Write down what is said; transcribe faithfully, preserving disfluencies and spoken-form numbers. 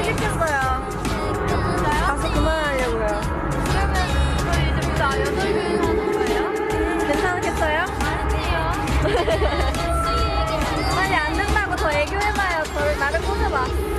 시켰어요. 진짜요? 가서 그만하려고요. 그러면 저희 이제 부터 여덟 명이서 하는 거예요? 괜찮겠어요? 아니요. 빨리 안 된다고 더 애교해봐요. 저를 나를 꽂아봐.